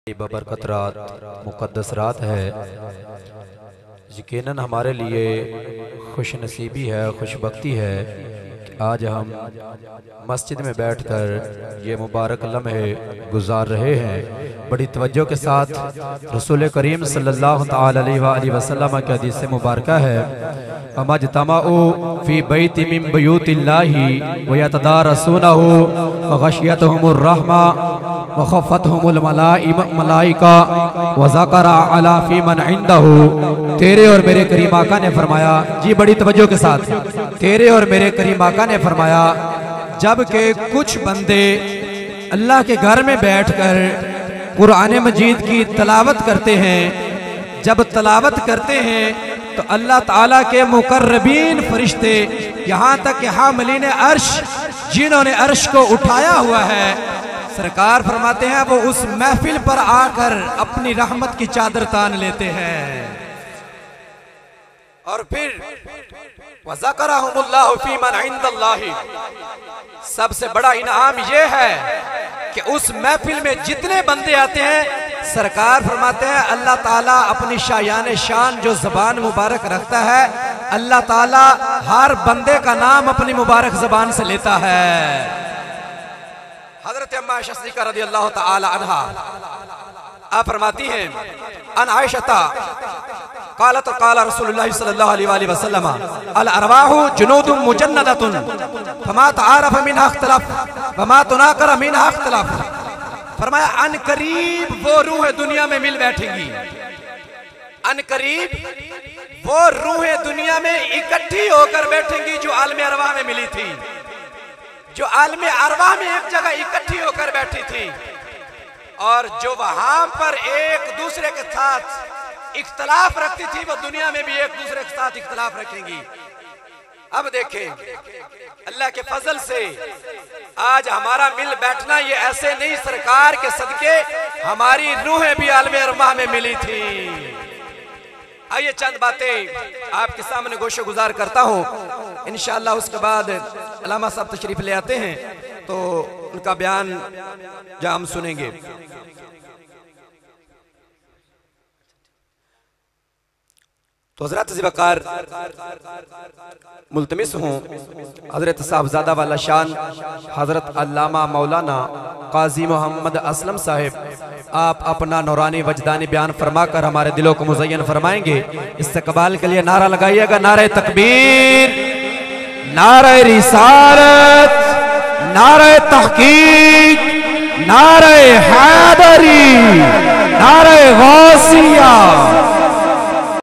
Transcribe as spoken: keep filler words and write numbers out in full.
बबरकत रात मुक़द्दस रात है। यकीनन हमारे लिए खुश नसीबी है, खुशबख्ती है कि आज हम मस्जिद में बैठकर ये मुबारक लम्हे गुजार रहे हैं। बड़ी तवज्जो के साथ रसूल करीम सल्लल्लाहु तआला अलैहि वसल्लम की हदीस मुबारक है, अमजतमाउ फी बैति मिन बुयूतिल्लाहि व यतदारसूनहु व गशियतहुमुर रहमा व खफ़तहुमुल मलाइका व ज़करा अला फी मन इंदहु। तेरे और मेरे करीम आका ने फरमाया, जी बड़ी तवज्जो के साथ, तेरे और मेरे करीम आका ने फरमाया, जब के कुछ बंदे अल्लाह के घर में बैठकर कुरान मजीद की तलावत करते हैं, जब तलावत करते हैं तो अल्लाह ताला के मुकर्रबीन फरिश्ते, यहाँ तक कि हामिलीन अर्श, जिन्होंने अर्श को उठाया हुआ है, सरकार फरमाते हैं वो उस महफिल पर आकर अपनी रहमत की चादर तान लेते हैं। और फिर वज़करहुमुल्लाहु फी मन इंदल्लाहि, सबसे बड़ा इनाम यह है कि उस महफिल में जितने बंदे आते हैं, सरकार फरमाते हैं अल्लाह ताला अपनी शायान शान जो ज़बान मुबारक रखता है, अल्लाह ताला हर बंदे का नाम अपनी मुबारक ज़बान से लेता है। हज़रत अम्मा आयशा सिद्दीक़ा रज़ियल्लाहु ताला अन्हा आप फरमाती हैं, अन आयशा क़ालत क़ाला रसूलुल्लाह सल्लल्लाहु अलैहि वसल्लम अल अरवाहु जुनूदुम मुजन्नदतुन फमा तआरफ मिनहा इख्तिलाफ वमा तुनाकर मिनहा इख्तिलाफ। फरमाया अन करीब वो रूह दुनिया में मिल बैठेंगी, अन करीब वो रूह दुनिया में इकट्ठी होकर बैठेंगी जो आलम अरवाह में मिली थी, जो आलम अरवाह में एक जगह इकट्ठी होकर बैठी थी, और जो वहां पर एक दूसरे के साथ इख्तलाफ रखती थी, वो दुनिया में भी एक दूसरे के साथ इख्तलाफ रखेंगी। अब देखें अल्लाह के फजल से आज हमारा मिल बैठना ये ऐसे नहीं, सरकार के सदके हमारी रूहें भी आलम अरवाह में मिली थी। आइए चंद बातें आपके सामने गोशे गुजार करता हूँ, इंशाअल्लाह उसके बाद अल्लामा साहब तशरीफ ले आते हैं तो उनका बयान जहाँ हम सुनेंगे। तो हज़रत ज़िबकार मुल्तमिस हूँ हज़रत साहबजादा वाला शान हज़रत अल्लामा मौलाना काजी मोहम्मद असलम साहिब आप अपना नौरानी वजदानी बयान फरमाकर हमारे दिलों को मुज़य्यन फरमाएंगे। इस्तक़बाल के लिए नारा लगाइएगा, नारे तकबीर, नारे रिसालत, नारे तहकीक, नारे हैदरी।